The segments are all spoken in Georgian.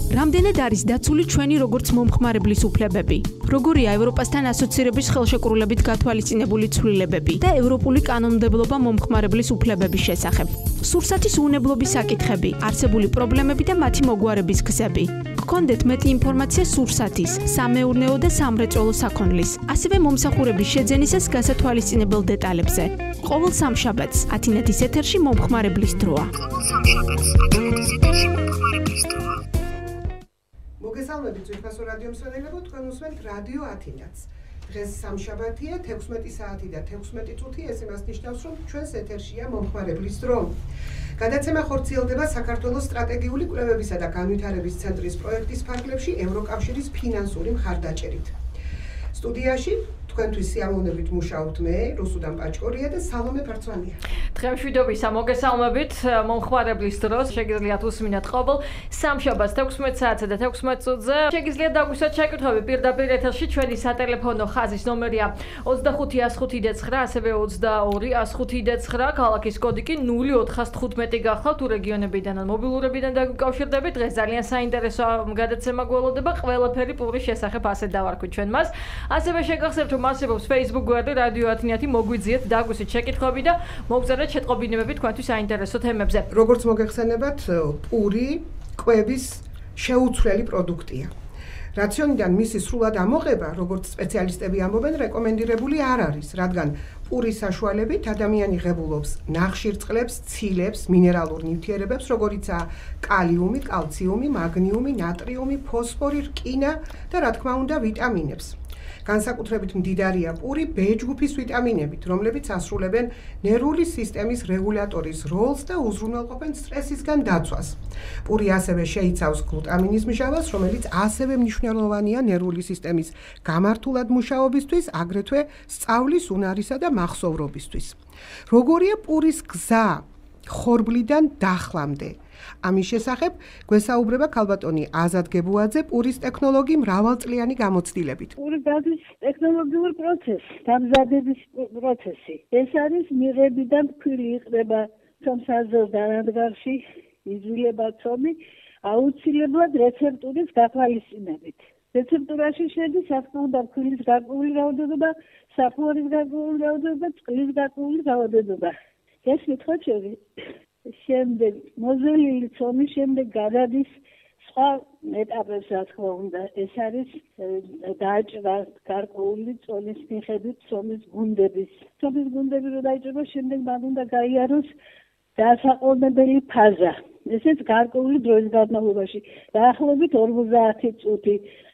რამდენად არის დაცული ჩვენი როგორც მომხმარებლის უფლებები? როგორია ევროპასთან ასოცირების ხელშეკრულებით გათვალისწინებული ცვლილებები და ევროპული კანონმდებლობა მომხმარებლის უფლებების შესახებ? სურსათის უნებლობის საკითხები, არსებული პრობლემები და მათი მოგვარების გზები. გქონდეთ მეტი ინფორმაცია სურსათის, სამეურნეო და სამრეწველო საქონლის, ასევე მომსახურების შეძენისას გასათვალისწინებელ დეტალებზე. ყოველ სამშაბათს 10-ის ეთერში მომხმარებლის დროა. მოგესალმებით ძვირფასო რადიო მსმენელებო, თქვენ უსმენთ რადიო 10-ს. დღეს სამშაბათია 16 საათი და 16 წუთი, ეს იმას ნიშნავს, რომ ჩვენს ეთერშია მომხმარებლის დრო. გადაცემა ხორციელდება საქართველოს სტრატეგიული კვლევებისა და განვითარების ცენტრის პროექტის ფარგლებში ევროკავშირის ფინანსური მხარდაჭერით. სტუდიაში თქვენთვის სიამოვნებით მუშაობთ მე, რუსუდან პაჭკორია და სალომე პარცვანია. დღემშვიდობისა მოგესალმებით, მომხმარებლის დროს შეგიძლიათ უსმინოთ ყოველ სამშაბათს 16 საათზე და 16 წუთზე. შეგიძლიათ დაგვისვათ შეკითხვები პირდაპირ ეთერში, ჩვენი სატელეფონო ხაზის ნომერია 25-105-9, ასევე 22-105-9, ქალაქის კოდი კი 0415 გახლავთ, თუ რეგიონებიდან ან მობილურებიდან დაგვიკავშირდებით. დღეს ძალიან საინტერესო გადაცემა გველოდება, ყველაფერი პურის შესახებ ასეთ დავარქვით ჩვენ მას. ასევე შეგახსენებთ, რომ არსებობს Facebook გვერდი რადიო 10 მოგვიძიეთ, დაგვისვით შეკითხვები და მოგწერეთ შეტყობინებები თქვენთვის საინტერესო თემებზე. როგორც მოგეხსენებათ, პური კვების შეუცვლელი პროდუქტია. რაციონიდან მისი სრულად ამოღება, როგორც სპეციალისტები ამბობენ, რეკომენდირებული არ არის, რადგან პურის საშუალებით ადამიანი ღებულობს ნახშირწყლებს, ცილებს, მინერალურ ნივთიერებებს, როგორიცაა კალიუმი, კალციუმი, მაგნიუმი, ნატრიუმი, ფოსფორი, რკინა და რა თქმა უნდა ვიტამინებს. განსაკუთრებით მდიდარია პური B ჯგუფის ვიტამინებით, რომლებიც ასრულებენ ნერვული სისტემის რეგულატორის როლს და უზრუნველყოფენ სტრესისგან დაცვას. პური ასევე შეიცავს გლუტამინის მჟავას, რომელიც ასევე მნიშვნელოვანია ნერვული სისტემის გამართულად მუშაობისთვის, აგრეთვე სწავლის უნარისა და მახსოვრობისთვის. როგორია პურის გზა ხორბლიდან დახლამდე? ამის შესახებ გვესაუბრება ქალბატონი აზად გებუაძე, პურის ტექნოლოგი მრავალწლიანი გამოცდილებით. პური გადის ტექნოლოგიური პროცესი, დამზადების პროცესი. ეს არის მიღებიდან ფქვილი იყრება ცომსაზრდელ დანადგარში, იზრდება ცომი, აუცილებლად რეცეპტურის გათვალისწინებით. რეცეპტურაში შედის საფუძვლის ფქვილის გარკვეული რაოდენობა, საფურის გარკვეული რაოდენობა, წყლის გარკვეული რაოდენობა. ეს მithოჩები შემდეგ მოზოლილი ცომი შემდეგ გადადის სხვა ეტაპებს, რა თქმა უნდა. ეს არის დაჭრა გარკვეული წონის მიხედვით ცომის გუნდების. ცომის გუნდები რო დაიჭრება, შემდეგ მან უნდა გაიაროს დასაყრდნობელი ფაზა. ესეც გარკვეული დროის განმავლობაში, დაახლოებით 50 წუთი.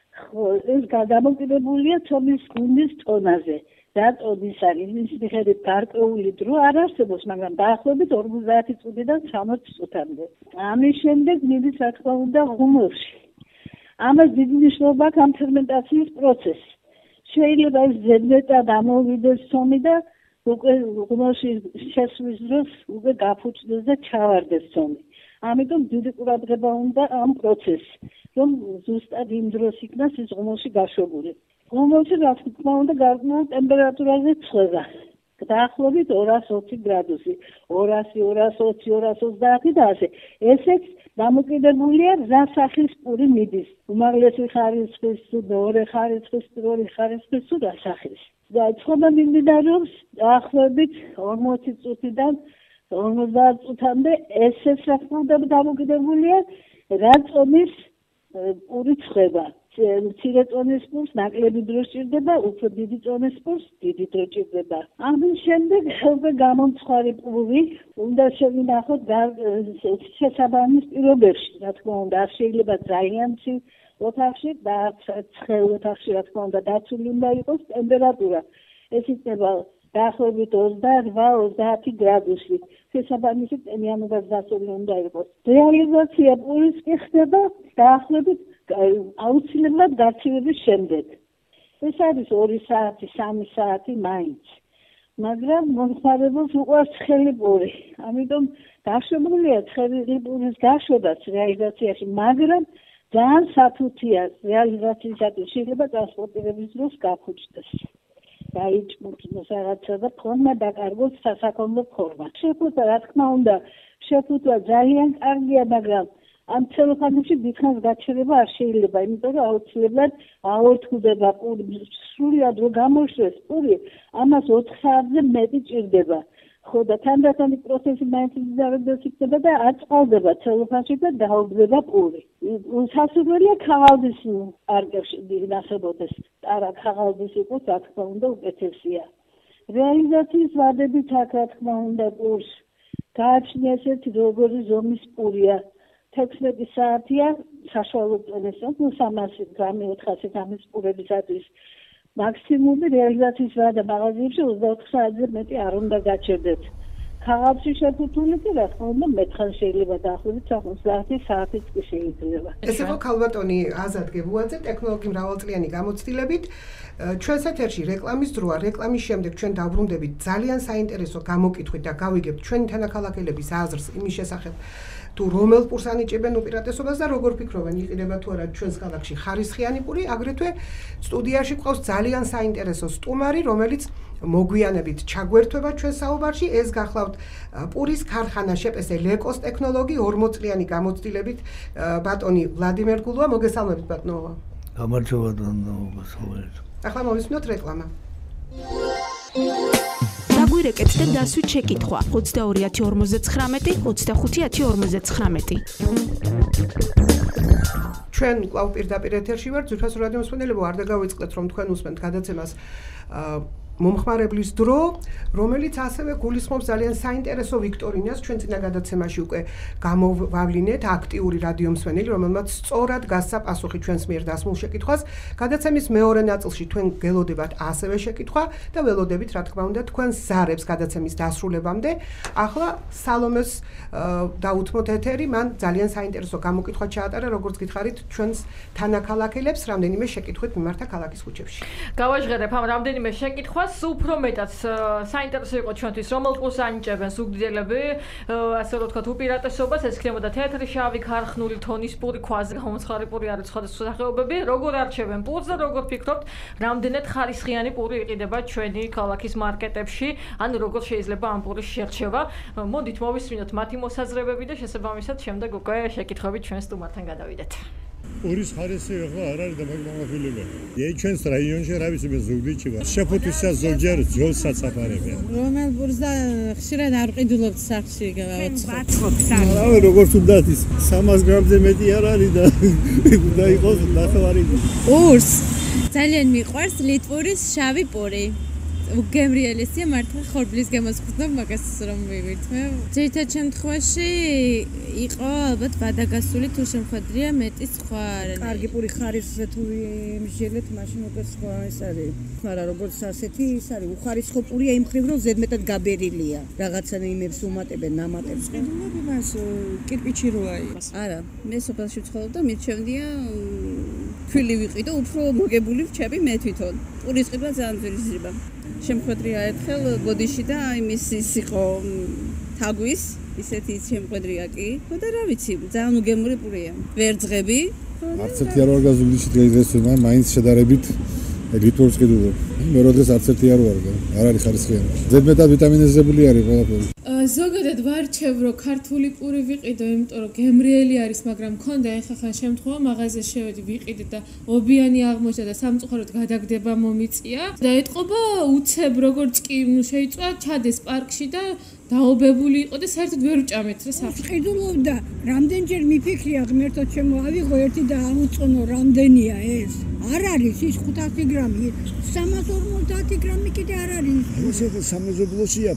ეს გადამოკიდებულია ცომის გუნდის წონაზე. და წონის არის მის მიხედვით გარკვეული დრო არ არსებობს, მაგრამ დაახლოებით 50 წუთიდან 60 წუთამდე. ამის შემდეგ მიდის, რა თქმა უნდა, ღუმელში. ამას დიდი მნიშვნელობა აქვს ამ ფერმენტაციის პროცესს. შეიძლება ეს ზედმეტად ამოვიდეს ცომი და უკვე ღუმელში შესვლის დროს უკვე გაფუჭდეს და ჩავარდეს ცომი. ამიტომ დიდი ყურადღება უნდა ამ პროცესს, რომ ზუსტად იმ დროს იქნას ის ღუმელში გაშვებული. ღუმელში რა თქმა უნდა გარკვეულ ტემპერატურაზე წვება. დაახლოებით 220 გრადუსი, 200, 220, 230 და ასე. ესეც დამოკიდებულია რა სახის პური მიდის. უმაღლესი ხარისხის, მეორე ხარისხის, პირველი ხარისხის თუ რა სახის. და ცხოვა მიმდინარეობს დაახლოებით 40 წუთიდან 50 წუთამდე. ესეც რა თქმა უნდა დამოკიდებულია რა წონის პური წვება. მცირე წონის პურს ნაკლები დრო სჭირდება, უფრო დიდი წონის პურს დიდი დრო სჭირდება. ამის შემდეგ უკვე გამომცხარი პური უნდა შევინახოთ შესაბამის პირობებში, რა თქმა უნდა, არ შეიძლება ძალიან ცივ ოთახში და ცხელ ოთახში, რა თქმა უნდა, დაცული უნდა იყოს ტემპერატურა. ეს იქნება დაახლოებით 28-30 გრადუსი. შესაბამისი ტენიანობას დასული უნდა იყოს. რეალიზაცია პურის კი ხდება დაახლოებით აუცილებლად გარჩევების შემდეგ. ეს არის 2 საათი, 3 საათი მაინც. მაგრამ მომხმარებელს უყვარს ცხელი პური. ამიტომ დაშვებულია ცხელი პურის გაშვებაც რეალიზაციაში, მაგრამ ძალიან საფუთია რეალიზაციისათვის შეიძლება ტრანსპორტირების დროს გაფუჭდეს. დაიჭმოს რაღაცა და ფორმა დაკარგოს სასაქონლო ფორმა. შეფუთვა, რა თქმა უნდა, შეფუთვა ძალიან კარგია, მაგრამ ამ ცელოფანებში დიდხანს გაჩერება არ შეიძლება, იმიტომ რომ აუცილებლად აორთქლდება პური, სრულად რომ გამოშვეს პური, ამას 4 საათზე მეტი ჭირდება. ხო და თანდათანი პროცესი მაინც მძარადებს იქნება და აწყალდება ცელოფანში და დაობდება პური. სასურველია ქაღალდის პარკებში ნახებოდეს. არა, ქაღალდის იყოს, რა თქმა უნდა, უკეთესია. რეალიზაციის ვადებით აქ, რა თქმა უნდა, პურს გააჩნია ესეთი როგორი ზომის პურია. 16 საათია საშუალო წონისა, 300 გრამი 400 გრამის პურებისათვის. მაქსიმუმი რეალიზაციის ვადა მაღაზიებში 24 საათზე მეტი არ უნდა გაჩერდეთ. ქაღალდში შეფუთული კი რა თქმა უნდა მეტხან შეიძლება დაახლოებით 50 საათიც კი შეიძლება. ეს იყო ქალბატონი აზად გებუაძე, ტექნოლოგი მრავალწლიანი გამოცდილებით. ჩვენს ეთერში რეკლამის დროა, რეკლამის შემდეგ ჩვენ დავბრუნდებით ძალიან საინტერესო გამოკითხვით და გავიგებთ ჩვენი თანაქალაქელების აზრს იმის შესახებ, თუ რომელ პურს ანიჭებენ უპირატესობას და როგორ ფიქრობენ, იყიდება თუ არა ჩვენს ქალაქში ხარისხიანი პური. აგრეთვე სტუდიაში ყავს ძალიან საინტერესო სტუმარი, რომელიც მოგვიანებით ჩაგვერთვება ჩვენ საუბარში. ეს გახლავთ პურის ქარხანა შეპესე ლეკოს ტექნოლოგი 40 წლიანი გამოცდილებით ბატონი ვლადიმერ გულუა. მოგესალმებით ბატონო. გამარჯობა მოგესალმებით. ახლა მოვისმინოთ რეკლამა. დაგვირეკეთ და დასვით შეკითხვა 22.10.59 25.10.59. ჩვენ კვლავ პირდაპირ ეთერში ვართ. ძვირფასო რადიო მსმენელებო, არ დაგავიწყდეთ რომ თქვენ უსმენთ გადაცემას მომხმარებლის დრო, რომელიც ასევე გულისხმობს ძალიან საინტერესო ვიქტორინას. ჩვენ წინა გადაცემაში უკვე გამოვავლინეთ აქტიური რადიო მსმენელი, რომელმაც სწორად გასცა პასუხი ჩვენს მიერ დასმულ შეკითხვას. გადაცემის მეორე ნაწილში თქვენ გელოდებათ ასევე შეკითხვა და ველოდებით, რა თქმა უნდა, თქვენს ზარებს გადაცემის დასრულებამდე. ახლა სალომეს დაუთმოთ ეთერი, მან ძალიან საინტერესო გამოკითხვა ჩაატარა, როგორც გითხარით, ჩვენს თანაქალაქელებს რამდენიმე შეკითხვით მიმართა ქალაქის ქუჩებში. გავაჟღერებ ამ რამდენიმე შეკითხვას. უფრო მეტად საინტერესო იყო ჩვენთვის რომელ პურს ანიჭებენ ზუგდიდელები, ასე რომ ვთქვათ, უპირატესობას ეს იქნებოდა თეთრი, შავი, ქარხნული, თონის პური, ქვაზე გამოცხარი პური არის სხვადასხვა სახეობები. როგორ არჩევენ პურს და როგორ ფიქრობთ, რამდენად ხარისხიანი პური იყიდება ჩვენი ქალაქის მარკეტებში, ანუ როგორ შეიძლება ამ პურის შერჩევა. მოდით მოვისმინოთ მათი მოსაზრებები და შესაბამისად შემდეგ უკვე შეკითხვებით ჩვენ სტუმართან გადავიდეთ. პურის ხარისხი ახლა არ არის და მაგმამაფილება. ჩვენს რაიონში რა ვიცი მე ზუგდიდში ვარ. შეფუთვისას ზოგჯერ ძოლსაც აფარებენ. რომელ პურს და ხშირად არ ყიდულობთ სახში გავაცხოთ. რავი როგორც უნდა ის 300 გრამზე მეტი არ არის და უნდა იყოს ნახევარი. პურს ძალიან მიყვარს ლიტვურის შავი პური. უგემრიელესია მართლა ხორბლის გამოსხდნობ მაგას რომ მივირთმე. ძირითად შემთხვევაში იყო ალბათ ვადაგასული თუ შემხედრია მეტი სხვა არა. კარგი პური ხარისხზე თუ იმშელეთ მაშინ უკვე სხვა ეს არის. მაგრამ როგორც ასეთი ის არის უხარისხო პურია იმ ხრივ რომ ზედმეტად გაბერილია. რაღაცა იმებს უმატებენ ნამატებს. ყიდულობი მას კირპიჩი როა ის. არა, მე სოფელში ვცხოვრობ და მირჩევდია თვილი ვიყიდო უფრო მოგებული ვჩები მე თვითონ. პურის ყიდვა ძალიან ძვირიზება. შემხედრია ერთხელ ბოდიში და იმის ის იყო თაგვის ისეთი შემხედრია კი ხო და რა ვიცი ძალიან უგემური პურია ვერძღები არც ერთი არ ვარ გაზუგდიდში დღეს მაინც შედარებით ლიტვურს ყიდულობ მე როდეს არც ერთი არ ვარ არ არის ხარისხიანი ზედმეტად ვიტამინიზებული არის ყველაფერი ზოგადად ვარჩევ რომ ქართული პური ვიყიდო იმიტომ რომ გემრიელი არის მაგრამ მქონდა ეხა ხან შემთხვევა მაღაზიაში შევედი ვიყიდე და ობიანი აღმოჩნდა და სამწუხაროდ გადაგდება მომიწია და ეთყობა უცებ როგორც კი შეიწვა ჩადეს პარკში და დაობებული იყო და საერთოდ ვერ ვჭამეთ რა სახში ყიდულობდა რამდენჯერ მიფიქრია ღმერთო ჩემო ავიღო ერთი და ამოწონო რამდენია ეს არ არის ის 500 გრამი 350 გრამი კიდე არ არის ეს სამეზობლოსია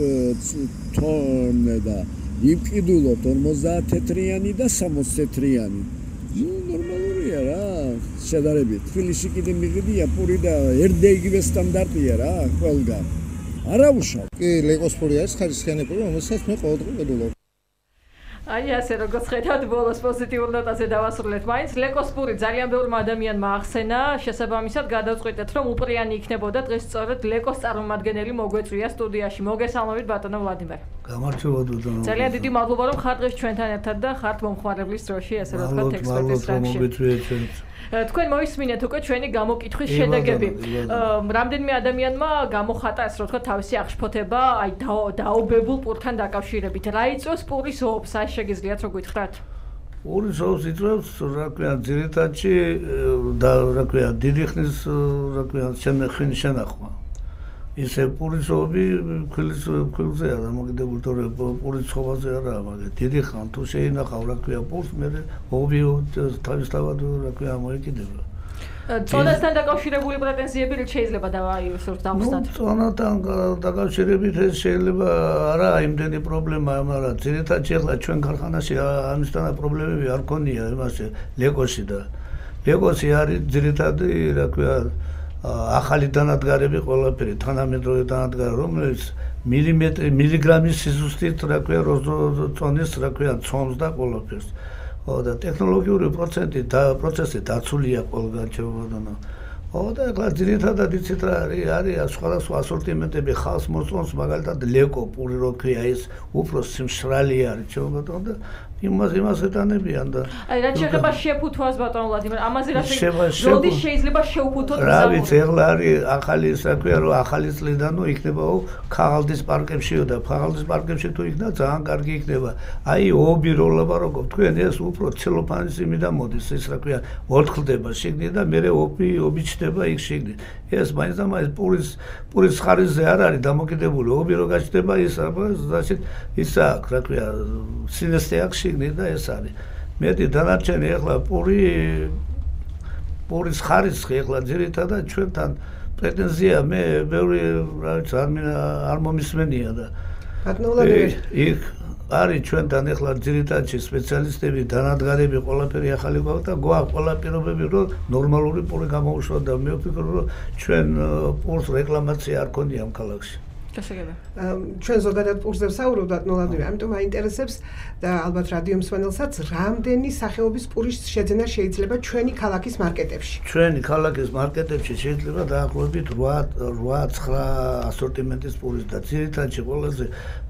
თონე და იმყიდულობთ 50 თეთრიანი და 60 თეთრიანი ნუ ნორმალურია რა შედარებით თბილისში კიდე მიყიდია პური და ერთ და იგივე სტანდარტია რა ყველგან არა უშავ კი ლეკოს პური არის ხარისხიანი პური რომელსაც მე ყოველდღე ვყიდულობ აი ასე როგორც ხედავთ ბოლოს პოზიტიურ ნოტაზე დავასრულეთ მაინც ლეკოს პური ძალიან ბევრმა ადამიანმა ახსენა შესაბამისად გადავწყვიტეთ რომ უპრიანი იქნებოდა დღეს სწორედ ლეკოს წარმომადგენელი მოგვეწვია სტუდიაში მოგესალმებით ბატონო ვლადიმერ გამარჯობა ბატონო ძალიან დიდი მადლობა რომ ხართ დღეს ჩვენთან ერთად და ხართ მომხმარებლის დროში ასე რომ თქვა ექსპერტის რანგში თქვენ მოისმინეთ უკვე ჩვენი გამოკითხვის შედეგები. რამდენიმე ადამიანმა გამოხატა ეს რომ თქვა თავისი აღშფოთება აი დაობებულ პურთან დაკავშირებით. რა იწვევს პურის ოფს? აი შეგიძლიათ რომ გითხრათ? პურის ოფს იწვევს, რა ქვია, ძირითადში და რა ქვია, დიდი ხნის რა ქვია, ხვინის შენახვა. ისე პურის ოფი ქვილზეა დამოკიდებული, თორე პურის ცხოვაზე არაა, მაგრამ დიდი ხან თუ შეინახავ რა ქვია პურს, მე ოფი თავისთავად რა ქვია მოეკიდება. წონასთან დაკავშირებული პრეტენზიები რით შეიძლება დავაიუსურთ დამხსნათ? წონასთან დაკავშირებით ეს შეიძლება არა იმდენი პრობლემა, მაგრამ ძირითადად ახლა ჩვენ ქარხანაში ამისთანა პრობლემები არ ქონია იმასე ლეკოსი და ლეკოსი არის ძირითადად რა ქვია ახალი დანადგარები ყველაფერი, თანამედროვე დანადგარი, რომელიც მილიგრამის სიზუსტით რა ქვია წონის რა ქვია წონს და ყველაფერს. და ტექნოლოგიური პროცესი დაცულია ყველგან ჩემოდანო. და ახლა ძირითადად იცით რა არის სხვადასხვა ასორტიმენტები ხალხს მოწონს, მაგალითად ლეკო პური რო ქვია ის უფრო სიმშრალი არის ჩემოდანო და იმას ეტანებიან და აი რა შეიძლება შეფუთვას ბატონ ვლადიმერ, ამაზე რა როდის შეიძლება შეუფუთოთ რა ვიცი, ახლა არის ახალი რა ქვია რომ ახალი წლიდან იქნება ქაღალდის პარკებშიო და ქაღალდის პარკებში თუ იქნება ძალიან კარგი იქნება. აი ობი როლობა როგორ თქვენ ეს უფრო ცელოფანის იმიდან მოდის ეს რა ქვია ორთქლდება შიგნით და მერე ობი ჩდება იქ შიგნით. ეს მაინც და მაინც პურის ხარისზე არ არის დამოკიდებული, ობი რო გაჩდება ის აქ რა ქვია სინესტე აქ შიგნით და ეს არის. მეტი დანარჩენი ახლა პურის ხარისხი ახლა ძირითადად ჩვენთან პრეტენზია მე ბევრი რა ვიცი არ მომისმენია და იქ არის ჩვენთან ახლა ძირითადად სპეციალისტები, დანადგარები, ყველაფერი ახალი გვაქვს და გვაქვს ყველა პირობები რომ ნორმალური პური გამოუშვა და მე ვფიქრობ რომ ჩვენ პურს რეკლამაცია არ ქონია ამ ქალაქში. ჩვენ ზოგადად პურზე ვსაუბრობთ ნოლადები, ამიტომ აინტერესებს და ალბათ რადიო მსმენელსაც რამდენი სახეობის პურის შეძენა შეიძლება ჩვენი ქალაქის მარკეტებში. ჩვენი ქალაქის მარკეტებში შეიძლება დაახლოებით 8-9 ასორტიმენტის პურის და ძირითადად ყველაზე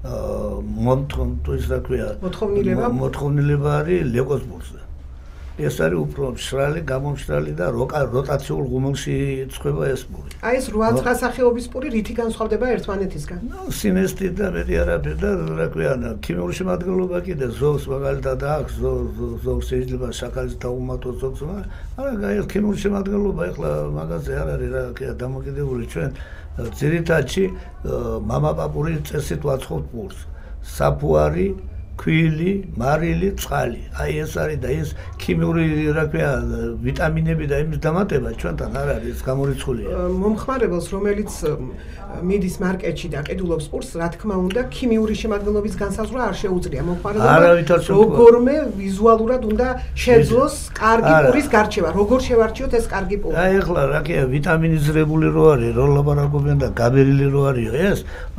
მოთხოვნილება არის ლეკოს პურზე. ეს არის უფრო მშრალი, გამომშრალი და როტაციულ ღუმელში იწვება ეს პური. აი ეს 8-9 სახეობის პური რითი განსხვავდება ერთმანეთისგან? სინესტით და მეტი არაფერი და რა ქვია, ქიმიური შემადგენლობა კიდე ზოგს მაგალითად აქვს, ზოგს შეიძლება შაქარის დაუმატოს ზოგს, მაგრამ ეს ქიმიური შემადგენლობა ახლა მაგაზე არ არის რა ქვია დამოკიდებული ჩვენ ძირითადში მამაპაპური წესით ვაცხობთ პურს. საფუარი ქვილი, მარილი, წყალი. აი ეს არის და ეს ქიმიური რა ქვია ვიტამინები და იმის დამატება ჩვენთან არ არის გამორიცხულია. მომხმარებელს რომელიც მიდის მარკეტში და ყიდულობს პურს, რა თქმა უნდა, ქიმიური შემადგენლობის განსაზღვრა არ შეუძლია. მომხმარებელს როგორმე ვიზუალურად უნდა შეძლოს კარგი პურის გარჩევა. როგორ შევარჩიოთ ეს კარგი პური? აი ახლა რა ქვია ვიტამინიზირებული რო არის, რო ლაბორატორიიდან და გაბერილი რო არის ეს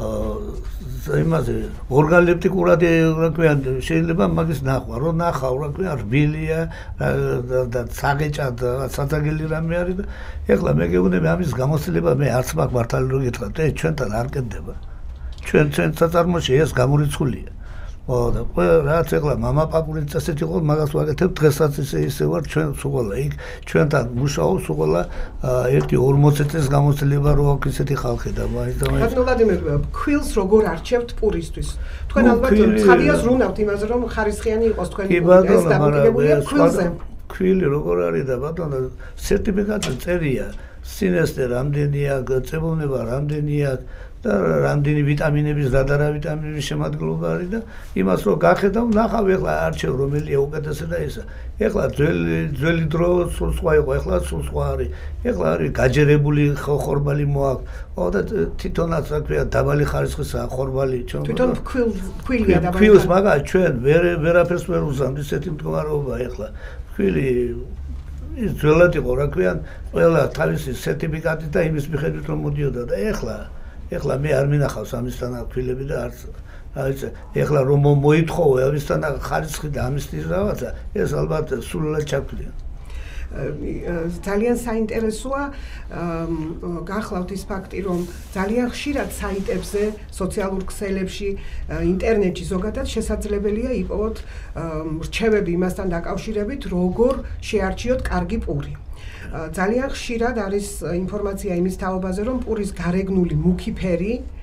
იმაზე ორგანოლეპტიკურად რა ქვია შეიძლება მაგის ნახვა რომ ნახავ რა ქვია რბილია და საგეჭა და საწაგელი რამე არის და ეხლა მე გეუბნები ამის გამოცდილება მე არც მაქვს მართალი რო გითხრათ ეს ჩვენთან არ კეთდება ჩვენ საწარმოში ეს გამორიცხულია და რაც ეხლა მამაპაპურის წესით იყო მაგას ვაკეთებ დღესაც ისე ვარ ჩვენ სულ იქ ჩვენთან მუშაობს სულ 1-40 წელს გამოცდილება რო აქვს ისეთი ხალხი და მაინც ვლადიმერ ქვილს როგორ არჩევთ პურისთვის თქვენ ალბათ ცხადია ზრუნავთ იმაზე რომ ხარისხიანი იყოს თქვენი პური ეს დამოკიდებულია ქვილზე ქვილი როგორ არის და ბატონო სერტიფიკატი წერია სინესტე რამდენია წებოვნება რამდენია და რამდენი ვიტამინების და ვიტამინების შემადგენლობა არის და იმას რო გახედავ ნახავ ეხლა არჩევ რომელია უკეთესი და ისა ეხლა ძველი დრო სულ სხვა იყო ეხლა სულ სხვა არის ეხლა არის გაჯერებული ხორბალი მოაქვს და თვითონაც რა ქვია დაბალი ხარისხისაა ხორბალი თვითონ ქვილია დაბალი ქვილს მაგა ჩვენ ვერაფერს ვერ უზამთ ისეთი მდგომარეობა ეხლა ქვილი ის ძველად იყო რა ქვია ყველა თავისი სერტიფიკატი და იმის მიხედვით რომ მოდიოდა და ეხლა მე არ მინახავს ამისთან ქვილები და არც აი ეხლა რომ მოითხოვე ამისთან ხარისხი და ამისთვის რაღაცა ეს ალბათ სულელად ჩაქვია ძალიან საინტერესოა გახლავთ ის ფაქტი რომ ძალიან ხშირად საიტებზე სოციალურ ქსელებში ინტერნეტში ზოგადად შესაძლებელია იპოვოთ რჩევები იმასთან დაკავშირებით როგორ შეარჩიოთ კარგი პური ძალიან ხშირად არის ინფორმაცია იმის თაობაზე რომ პურის გარეგნული მუქი ფერი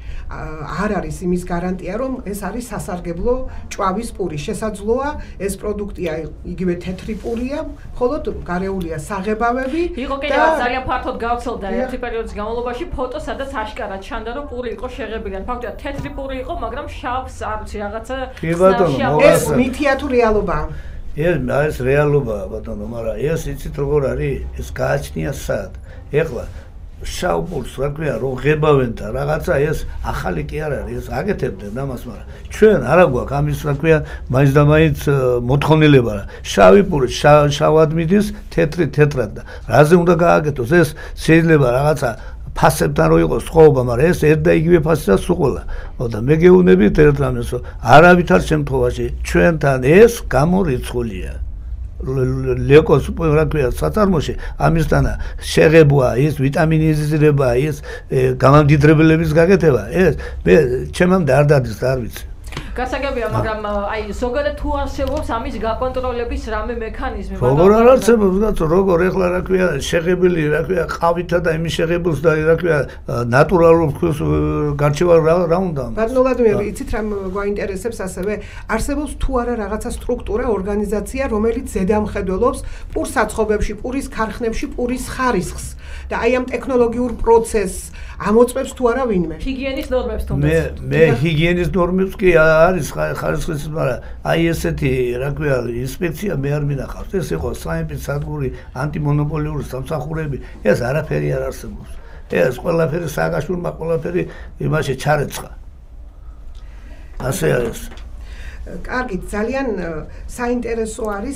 არ არის იმის გარანტია, რომ ეს არის სასარგებლო ჭვავის პური. შესაძლოა ეს პროდუქტია იგივე თეთრი პურია, მხოლოდ გარეულია საღებავები იყო კიდევ ძალიან ფართოდ გავრცელდა ერთი პერიოდის განმავლობაში ფოტო, სადაც აშკარად ჩანდა, რომ პური იყო შეღებილი. ფაქტია თეთრი პური იყო, მაგრამ შავს არ ვიცი რაღაცა ეს მითია თუ რეალობაა? ეს რეალობაა ბატონო, მაგრამ ეს იცით როგორ არის? ეს გააჩნია სად? ეხლა შავ პურს რა ქვია რომ ღებავენ და რაღაცა ეს ახალი კი არ არის, ეს აკეთებდნენ ამას, მაგრამ ჩვენ არა გვაქვს ამის რა ქვია მაინც და მაინც მოთხოვნილება. შავი პური შავად მიდის, თეთრი თეთრად და რაზე უნდა გააკეთოს? ეს შეიძლება რაღაცა ფასებთან რო იყოს ხოვობა, მაგრამ ეს ერთ და იგივე ფასია სულ. და მე გეუბნებით ერთ რამეს, რომ არავითარ შემთხვევაში ჩვენთან ეს გამორიცხულია. ლეკოს რა ქვია საწარმოში ამისთანა შეღებვა, ის ვიტამინიზირება, ის გამამდიდრებელების გაკეთება, ეს მე ჩემამდე არ დადის, არ ვიცი. გასაგებია, მაგრამ აი ზოგადად თუ არსებობს ამის გაკონტროლების რამე მექანიზმი? როგორ არ არსებობს, კაცო, როგორ ეხლა რა ქვია შეღებილი, რა ქვია ყავითა და იმის შეღებილს და რა ქვია ნატურალურ ფქვილს გარჩევა რა უნდა? ბატონო ვლადიმერ, იცით რა გვაინტერესებს ასევე? არსებობს თუ არა რაღაცა სტრუქტურა, ორგანიზაცია, რომელიც ზედამხედველობს პურს საცხობებში, პურის ქარხნებში, პურის ხარისხს და აი ამ ტექნოლოგიურ პროცესს ამოწმებს თუ არა ვინმე? ჰიგიენის ნორმებს თუნდაც. მე ჰიგიენის ნორმებს კი არის ხარისხის, მაგრამ აი ესეთი რა ქვია ინსპექცია მე არ მინახავს. ეს იყო საიმპის სადგური, ანტიმონოპოლიური სამსახურები, ეს არაფერი არ არსებობს. ეს ყველაფერი სააკაშვილმა ყველაფერი იმაში ჩარეცხა. ასე არის. კარგი, ძალიან საინტერესო არის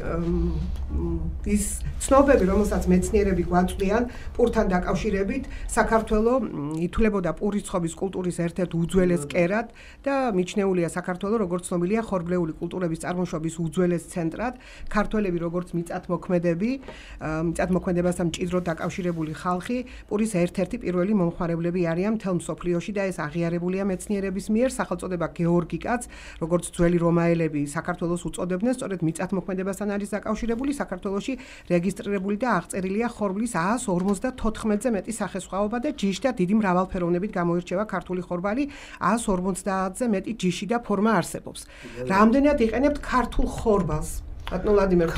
ის ცნობები, რომელსაც მეცნიერები გვაწვდიან პურთან დაკავშირებით. საქართველოს ითვლებოდა პურის ცხობის კულტურის ერთ-ერთ უძველეს კერად და მიჩნეულია საქართველოს, როგორც ცნობილია, ხორბლეული კულტურების წარმოშობის უძველეს ცენტრად. ქართველები, როგორც მიწათმოქმედებასთან მჭიდროდ დაკავშირებული ხალხი, პურის ერთ-ერთი პირველი მომხმარებლები არიან მთელ მსოფლიოში და ეს აღიარებულია მეცნიერების მიერ. სახელწოდება გეორგი კაც, როგორც ძველი რომაელები საქართველოს უწოდებდნენ, სწორედ მიწათმოქმედებასთან არის დაკავშირებული. საქართველოში რეგისტრირებული და აღწერილია ხორბლის 154-ზე მეტი სახესხვაობა და ჯიში და დიდი მრავალფეროვნებით გამოირჩევა ქართული ხორბალი. 150-ზე მეტი ჯიში და ფორმა არსებობს. რამდენად იყენებთ ქართულ ხორბალს? ბატონო ვლადიმერ,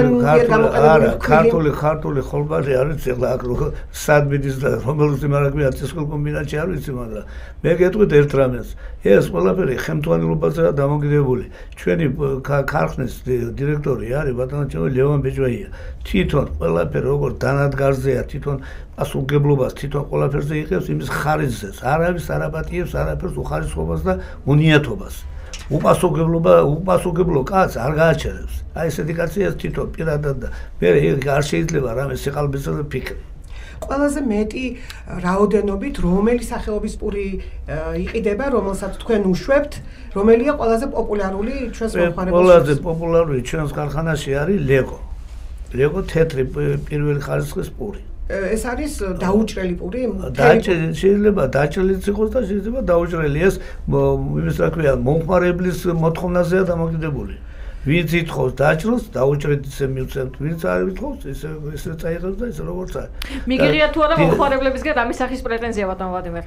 ქართული ხორბალი არის ეხლა აქ სად მიდის და რომელზე მარაგვია წისქვილ კომბინატში არ ვიცი, მაგრამ მე გეტყვით ერთ რამეს. ეს ყველაფერი ხელმძღვანელობაზეა დამოკიდებული. ჩვენი ქარხნის დირექტორი არის ბატონო ლევან ბეჯვაია. თვითონ ყველაფერი როგორ დანადგარზეა, თვითონ პასუხებლობას, თვითონ ყველაფერზე იღებს იმის ხარისხს. არავის არ აპატიებს არაფერს უხარისხობას და უნიათობას. უპასუხებლო კაცს არ გააჩერებს. აი ესეთი კაცია თვითონ პირადად და მე არ შეიძლება რამე სიყალბეზე და ფიქრი. ყველაზე მეტი რაოდენობით რომელი სახეობის პური იყიდება, რომელსაც თქვენ უშვებთ, რომელია ყველაზე პოპულარული ჩვენს მომხმარებელს? ყველაზე პოპულარული ჩვენს ქარხანაში არის ლეკო. ლეკო თეთრი პირველი ხარისხის პური. ეს არის დაუჭრელი პური? შეიძლება დაჭრელიც იყოს და შეიძლება დაუჭრელი. ეს იმის რა ქვია მომხმარებლის მოთხოვნაზეა დამოკიდებული. ვინც ითხოვს დაჭრილს, დაუჭრედ ისე მივცემთ, ვინც არ ითხოვს, ისე წაიღებს და ისე როგორც არის. მიგიღია თუ არა მომხმარებლებისგან ამის სახის პრეტენზია ბატონო ვლადიმერ?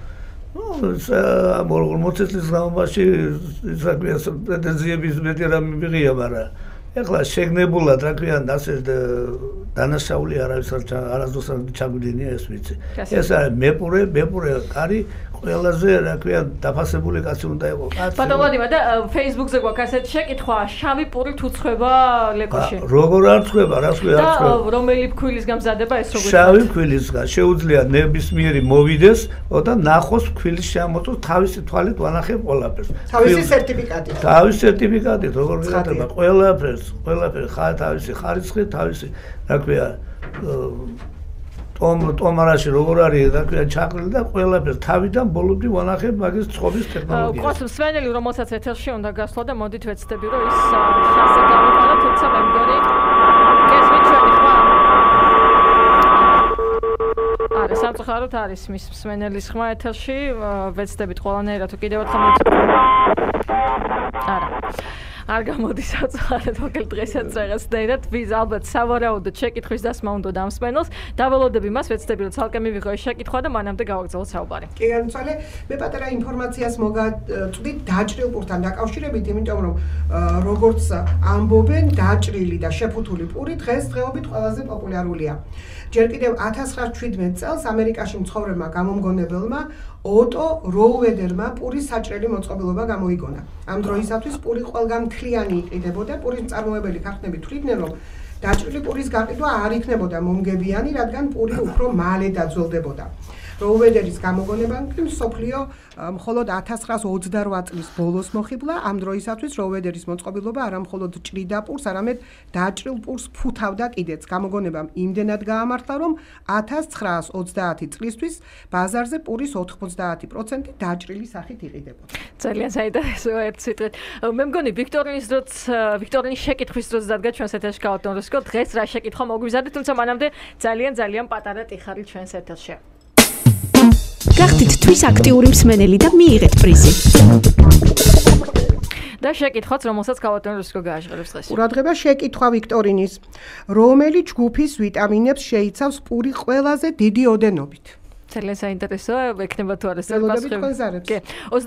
მოცეცლის განმავლობაში რა ქვია პრეტენზიების მეტი რამე მივიღია, მაგრამ ეხლა შეგნებულად რა ქვია ასე დანაშაული არასდროს არ ჩაგვიდენია ეს ვიცი. ეს არის მეპურე კარი ყველაზე რა ქვია დაფასებული კაცი უნდა იყოს. ბატონო ვლადიმერ და Facebook-ზე გვაქვს ასეთი შეკითხვა, შავი პური თუ ცხება ლეკოში? როგორ არ ცხება, რა ცხება? და რომელი ფქვილისგან მზადება ეს როგორ? შავი ფქვილისგან შეუძლია ნებისმიერი მოვიდეს და ნახოს ფქვილის შემოწოს თავისი თვალით ვანახებ ყველაფერს. თავისი სერტიფიკატით. თავისი სერტიფიკატით როგორ გიხდება ყველაფერს, თავისი ხარისხი, თავისი რა ქვია ტომარაში როგორ არის რა ქვია ჩაყრილი და ყველაფერს თავიდან ბოლომდე ვანახებ მაგის ცხობის ტექნოლოგიას. ყოს მსმენელი რომელსაც ეთერში უნდა გასვლა და მოდით ვეცდები რომ ის ხასე გამოვიყარა, თუმცა მე მგონი გესმით ჩვენი ხმა? არა, სამწუხაროდ არის მის მსმენელის ხმა ეთერში, ვეცდებით ყველანაირად თუ კიდევ ერთხელ არა. არ გამოდის აწვარეთ მოკლედ დღესაც რაღაც დაერათ ვიზ ალბათ სავარაუდოდ შეკითხვის დასმა უნდა დამსმენელს დავალოდები მას ვეცდები რომ ცალკე მივიღო ეს შეკითხვა და მანამდე გავაგრძელოთ საუბარი კი განცვალე მე პატარა ინფორმაციას მოგაწვდით დაჭრილ პურთან დაკავშირებით იმიტომ რომ როგორც ამბობენ დაჭრილი და შეფუთული პური დღესდღეობით ყველაზე პოპულარულია ჯერ კიდევ 1917 წელს ამერიკაში მცხოვრებმა გამომგონებელმა ოტო როუედერმა პურის საჭრელი მოწყობილობა გამოიგონა. ამ დროისათვის პური ყველგან მთლიანი იყიდებოდა, პურის მწარმოებელი ქარხნები თვლიდნენ, რომ დაჭრილი პურის გაყიდვა არ იქნებოდა მომგებიანი, რადგან პური უფრო მალე დაძველდებოდა. როუედერის გამოგონებამ მსოფლიო მხოლოდ 1928 წლის ბოლოს მოხიბლა, ამ დროისათვის როუედერის მოწყობილობა არა მხოლოდ ჭრიდა პურს, არამედ დაჭრილ პურს ფუთავდა კიდეც. გამოგონებამ იმდენად გაამართლა, რომ 1930 წლისთვის ბაზარზე პურის 90% დაჭრილი სახით იყიდებოდა. ძალიან საინტერესოა ერთ სიტყვით. მე მგონი ვიქტორინის შეკითხვის დროს დადგა ჩვენს ეთერში გაავტორისკო დღეს რა შეკითხვა მოგვიზარდეთ, თუმცა მანამდე ძალიან პატარა ტიხარი ჩვენს ეთერში. გახდით თვის აქტიური მსმენელი და მიიღეთ პრიზი. და შეკითხვაც რომელსაც გაავტორისკო გააჟღერებს დღეს. ყურადღება შეკითხვა ვიქტორინის. რომელი ჯგუფის ვიტამინებს შეიცავს პური ყველაზე დიდი ოდენობით? ძალიან საინტერესოა, ექნება თუ არა პასუხი. კი.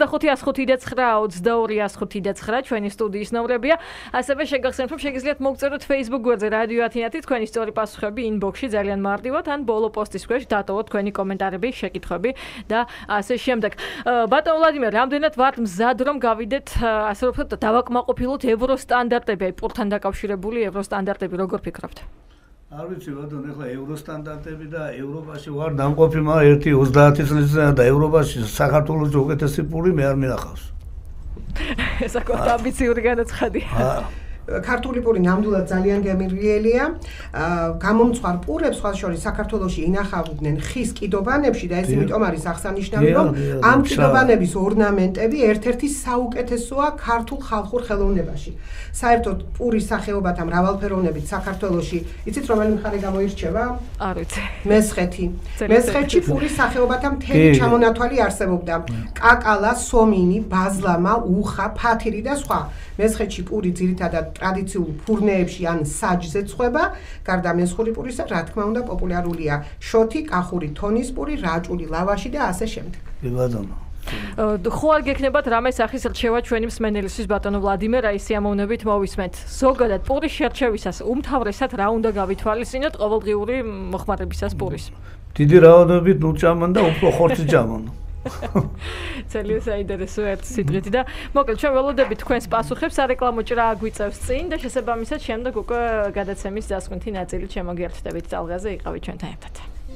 25-105-9 ჩვენი სტუდიის ნომრებია. ასევე შეგახსენებთ, რომ შეგიძლიათ მოგწეროთ Facebook გვერდზე რადიო ათინათი თქვენი სწორი პასუხები inbox-ში ძალიან მარტივად ან ბოლო პოსტის ქვეშ დატოვოთ თქვენი კომენტარები, შეკითხვები და ასე შემდეგ. ბატონ ვლადიმერ, რამდენად ვართ მზად რომ გავიდეთ, ასე რომ ვთქვათ, დავაკმაყოფილოთ ევროსტანდარტები, აი პურთან დაკავშირებული ევროსტანდარტები, როგორ ფიქრობთ? არ ვიცი ბატონ, ეხლა ევროსტანდარტები და ევროპაში ვარ დამყოფი, მაგრამ 1-30 წელიწადია და ევროპაში საქართველოს უკეთესი პური მე არ მინახავს. ეს საკმაოდ ამბიციური განაცხადია. ქართული პური ნამდვილად ძალიან გემრიელია. გამომცხვარ პურებს სხვა შორის საქართველოში ინახავდნენ ხის კიდობანებში და ეს იმიტომ არის აღსანიშნავი, რომ ამ კიდობანების ორნამენტები ერთ-ერთი საუკეთესოა ქართულ ხალხურ ხელოვნებაში. საერთოდ პურის სახეობათა მრავალფეროვნებით საქართველოში, იცით რომელი მხარე გამოირჩევა? არ ვიცი. მესხეთი. მესხეთში პურის სახეობათა მთელი ჩამონათვალი არსებობდა. კაკალა, სომინი, ბაზლამა, უხა, ფათირი და სხვა. მესხეთში პური ძირითადად ტრადიციულ ფურნეებში ან საჯზე წვება, გარდა მესხური პურისა, რა თქმა უნდა, პოპულარულია შოთი, კახური თონის პური, რაჭული ლავაში და ასე შემდეგ. კი ბატონო. ხო არ გექნებათ რამე სახის რჩევა ჩვენი მსმენელისთვის ბატონო ვლადიმერ, აი სიამოვნებით მოვისმენთ. ზოგადად პურის შერჩევისას უმთავრესად რა უნდა გავითვალისწინოთ ყოველდღიური მოხმარებისას პურის? დიდი რაოდენობით უჭამან და უფრო ხორცი ჭამან. ძალიან საინტერესოა ერთ სიტყვით და მოკლედ ჩვენ ველოდებით თქვენს პასუხებს სარეკლამო ჭრა აგვიწევს წინ და შესაბამისად შემდეგ უკვე გადაცემის დასკვნითი ნაწილით შემოგიერთდებით წალღაზე იყავით ჩვენთან ერთად.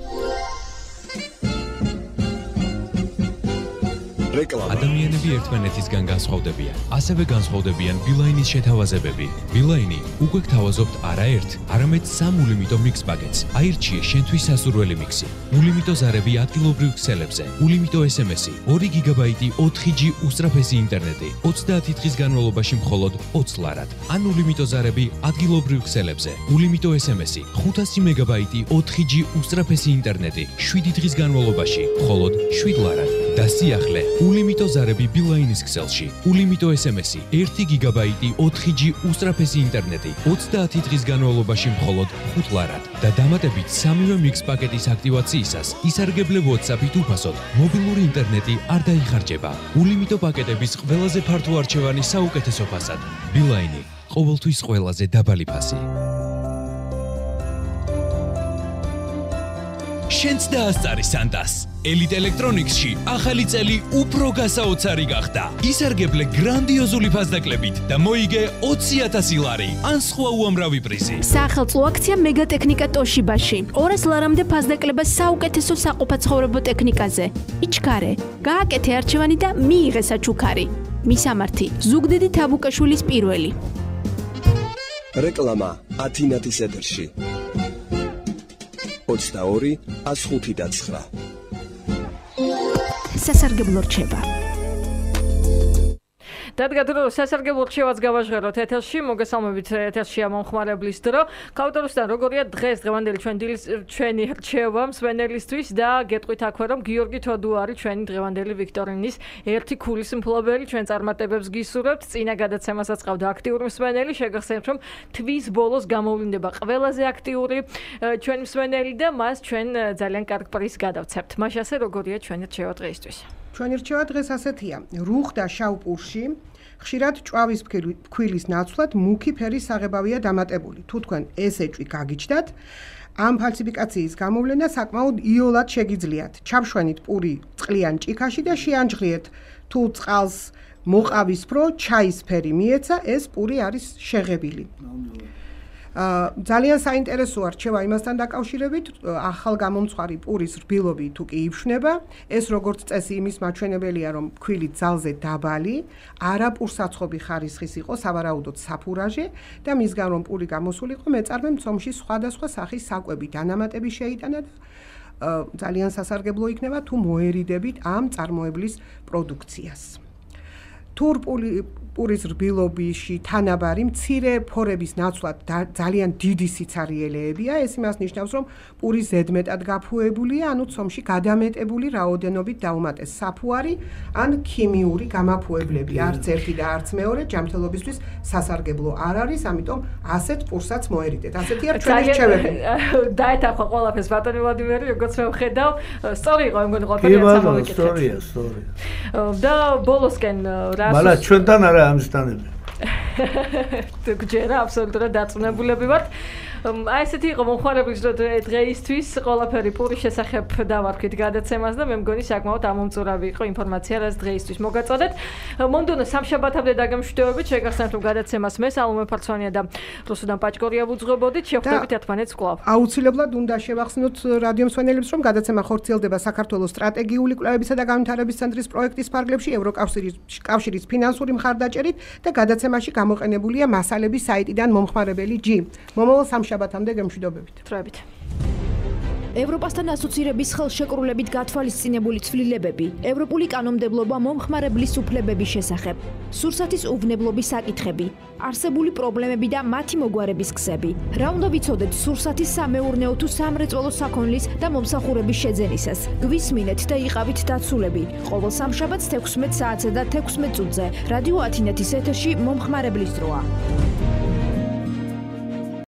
ადამიანები ერთმანეთისგან განსხვავდებიან. ასევე განსხვავდებიან ბილაინის შეთავაზებები. ბილაინი უკვე გთავაზობთ არა ერთ, არამედ 3 ულიმიტო მიքს პაკეტს. აირჩიე შენთვის სასურველი მიქსი. ულიმიტო ზარები ადგილობრივ ქსელებზე. ულიმიტო SMS-ი 2 გიგაბაიტი 4G უსწრაფესი ინტერნეტი. 30 დღის განმავლობაში მხოლოდ 20 ლარად. ან ულიმიტო ზარები ადგილობრივ ქსელებზე. ულიმიტო SMS-ი 500 მეგაბაიტი 4G უსწრაფესი ინტერნეტი. 7 დღის განმავლობაში მხოლოდ 7 ლარად. და სიახლე ულიმიტო ზარები ბილაინის ქსელში. ულიმიტო SMS-ი 1 გიგაბაიტი 4G უსწრაფესი ინტერნეტი 30 დღის განმავლობაში მხოლოდ 5 ლარად. და დამატებით 3-ვე მიքს პაკეტის აქტივაციისას ისარგებლე WhatsApp-ით უფასოდ. მობილური ინტერნეტი არ დაიხარჯება. ულიმიტო პაკეტების ყველაზე ფართო არჩევანი საუკეთესო ფასად. ბილაინი ყოველთვის ყველაზე დაბალი ფასი. შენც დაასწარი სანტას. ელიტ ელექტრონიქსში ახალი წელი უფრო გასაოცარი გახდა. ისარგებლე გრანდიოზული ფასდაკლებით და მოიგე 20,000 ლარი ან სხვა უამრავი პრიზი. სახელმწიფო აქცია მეგატექნიკა ტოშიბაში. 200 ლარამდე ფასდაკლება საუკეთესო საყოფაცხოვრებო ტექნიკაზე. იჩქარე, გააკეთე არჩევანი და მიიღე საჩუქარი. მისამართი: ზუგდიდი თაბუკაშვილის პირველი. რეკლამა ათინათის ეთერში. 22-105-9. სასარგებლო რჩება. რადგან რომ სასარგებლო რჩევაც გავაჟღეროთ ეთერში, მოგესალმებით ეთერშია მომხმარებლის დრო. კაუტარუსთან როგორია დღევანდელი ჩვენი რჩევა მსმენელისთვის და გეტყვით აქვე რომ გიორგი თოდუ არის ჩვენი დღევანდელი ვიქტორინის ერთი ქულის მფლობელი, ჩვენ წარმატებებს გისურვებთ, წინა გადაცემასაც ყავდა აქტიური მსმენელი, შეგახსენებთ რომ თვის ბოლოს გამოვლინდება ყველაზე აქტიური ჩვენი მსმენელი და მას ჩვენ ძალიან კარგ პრიზს გადავცემთ. მაშასე როგორია ჩვენი რჩევა დღეისთვის? ჩვენი რჩევა დღეს ასეთია: რუხ და შავ პურში ხშირად ჭვავის ფქვილის ნაცვლად მუქი ფერის საღებავია დამატებული. თუ თქვენ ეს ეჭვი გაგიჩნდათ, ამ ფალსიფიკაციის გამოვლენა საკმაოდ იოლად შეგიძლიათ. ჩამშვენით პური წყლიან ჭიქაში და შეანჯღრიეთ. თუ წყალს მოყავისფრო ჩაისფერი მიეცა, ეს პური არის შეღებილი. ძალიან საინტერესოა რჩევა იმასთან დაკავშირებით, ახალ გამომცხვარი პურის რბილობი თუ კი იფშნება, ეს როგორც წესი იმის მაჩვენებელია, რომ ფქვილი ძალზე დაბალი, არაპურსაცხობი ხარისხის იყო, სავარაუდოდ საფურაჟე და მისგან რომ პური გამოსულიყო, მეწარმემ ცომში სხვადასხვა სახის საკვები დანამატები შეიტანა და ძალიან სასარგებლო იქნება თუ მოერიდებით ამ წარმოებლის პროდუქციას. თუ პურის რბილობიში თანაბარი მცირე ფორების ნაცვლად ძალიან დიდი სიცარიელეებია, ეს იმას ნიშნავს, რომ პური ზედმეტად გაფუებულია, ანუ ცომში გადამეტებული რაოდენობით დაუმატეს საფუარი ან ქიმიური გამაფუებლები, არც ერთი და არც მეორე ჯანმრთელობისთვის სასარგებლო არ არის, ამიტომ ასეთ პურსაც მოერიდეთ. ასეთია ჩვენი რჩევები. დაეთახვა ყველაფერს ბატონი ვლადიმერი, როგორც მე ვხედავ, სწორი იყო მგონი ყველაფერი სამოვიკეთეთ. სწორია. და ბოლოსკენ მაგრამ ჩვენთან არა ამისთანები. ჯერა აბსოლუტურად დაწუნებულები ვართ. აი ესეთი იყო მომხმარებლის დღეისთვის ყველაფერი პურის შესახებ დავარქვით გადაცემას და მე მგონი საკმაოდ ამომწურავი იყო ინფორმაცია, რაც დღეისთვის მოგაწოდეთ. მომდევნო სამშაბათამდე დაგემშვიდობებით, შეგახსენებთ რომ გადაცემას მე სალომე ფარცვანია და რუსუდან პაჭკორია ვუძღვებოდით, შევხვდებით ერთმანეთს კვლავ. აუცილებლად უნდა შევახსენოთ რადიო მსმენელებს, რომ გადაცემა ხორციელდება საქართველოს სტრატეგიული კვლევებისა და განვითარების ცენტრის პროექტის ფარგლებში ევროკავშირის ფინანსური მხარდაჭერით და გადაცემაში გამოყენებულია მასალების საიტიდან მომხმარებელი G. მომავალ შაბათამდე გემშვიდობებით. თროებით. ევროპასთან ასოცირების ხელშეკრულებით გათვალისწინებული ცვლილებები, ევროპული კანონმდებლობა მომხმარებლის უფლებების შესახებ, სურსათის უვნებლობის საკითხები, არსებული პრობლემები და მათი მოგვარების გზები. რა უნდა ვიცოდეთ სურსათის სამეურნეო თუ სამრეწველო საქონლის და მომსახურების შეძენისას. გვისმინეთ და იყავით დაცულები. ყოველ სამშაბათს 16 საათზე და 16 წუთზე რადიო ათინეთის ეთერში მომხმარებლის დროა.